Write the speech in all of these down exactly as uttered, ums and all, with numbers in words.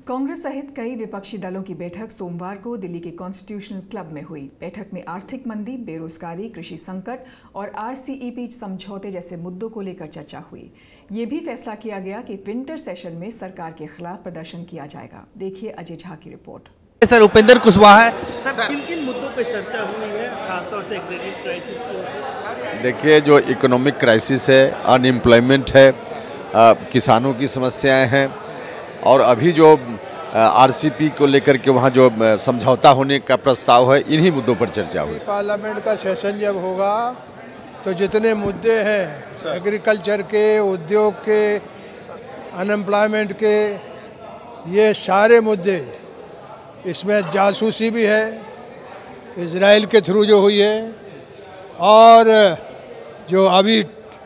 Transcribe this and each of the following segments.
कांग्रेस सहित कई विपक्षी दलों की बैठक सोमवार को दिल्ली के कॉन्स्टिट्यूशनल क्लब में हुई। बैठक में आर्थिक मंदी, बेरोजगारी, कृषि संकट और आर सी ई पी समझौते जैसे मुद्दों को लेकर चर्चा हुई। ये भी फैसला किया गया कि विंटर सेशन में सरकार के खिलाफ प्रदर्शन किया जाएगा। देखिए अजय झा की रिपोर्ट। सर, उपेंद्र कुशवाहा है। सर, किन किन मुद्दों पे चर्चा हुई है, खासतौर से इकोनॉमिक क्राइसिस के ऊपर? देखिए, जो इकोनॉमिक क्राइसिस है, अनएम्प्लॉयमेंट है, आ, किसानों की समस्याएं हैं और अभी जो आर सी पी को लेकर के वहाँ जो समझौता होने का प्रस्ताव है, इन्हीं मुद्दों पर चर्चा हुई। पार्लियामेंट का सेशन जब होगा तो जितने मुद्दे हैं एग्रीकल्चर के, उद्योग के, अनएम्प्लॉयमेंट के, ये सारे मुद्दे, इसमें जासूसी भी है इजराइल के थ्रू जो हुई है, और जो अभी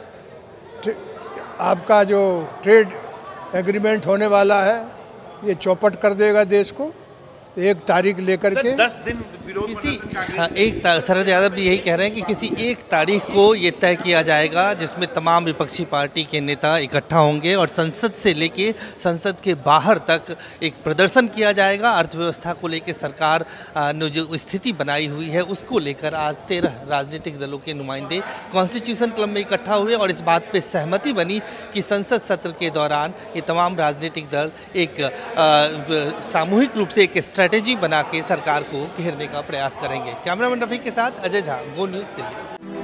आपका जो ट्रेड एग्रीमेंट होने वाला है, ये चौपट कर देगा देश को एक तारीख लेकर के। दस दिन विरोध किसी हाँ, एक शरद यादव भी यही कह रहे हैं कि किसी एक तारीख को ये तय किया जाएगा जिसमें तमाम विपक्षी पार्टी के नेता इकट्ठा होंगे और संसद से लेके संसद के बाहर तक एक प्रदर्शन किया जाएगा। अर्थव्यवस्था को लेकर सरकार ने जो स्थिति बनाई हुई है उसको लेकर आज तेरह राजनीतिक दलों के नुमाइंदे कॉन्स्टिट्यूशन क्लब में इकट्ठा हुए और इस बात पर सहमति बनी कि संसद सत्र के दौरान ये तमाम राजनीतिक दल एक आ, सामूहिक रूप से एक स्ट्रैटेजी बना के सरकार को घेरने का प्रयास करेंगे। कैमरामैन रफीक के साथ अजय झा, गो न्यूज़ दिल्ली।